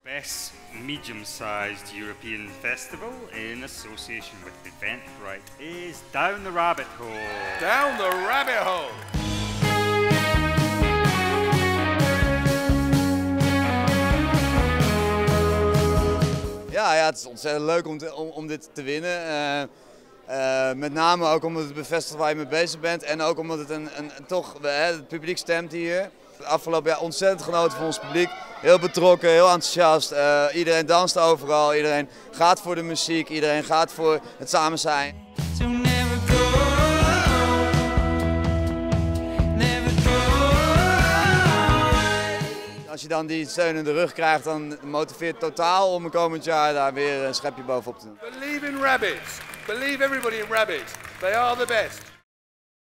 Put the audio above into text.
Best medium-sized European festival in association with Eventbrite is Down the Rabbit Hole. Down the Rabbit Hole! Ja, het is ontzettend leuk om dit te winnen. Met name ook omdat het bevestigt waar je mee bezig bent en ook omdat het het publiek stemt hier. Afgelopen jaar ontzettend genoten van ons publiek. Heel betrokken, heel enthousiast. Iedereen danst overal, iedereen gaat voor de muziek, iedereen gaat voor het samen zijn. Als je dan die steun in de rug krijgt, dan motiveert het totaal om komend jaar daar weer een schepje bovenop te doen. Believe in rabbits. Believe everybody in rabbits. They are the best.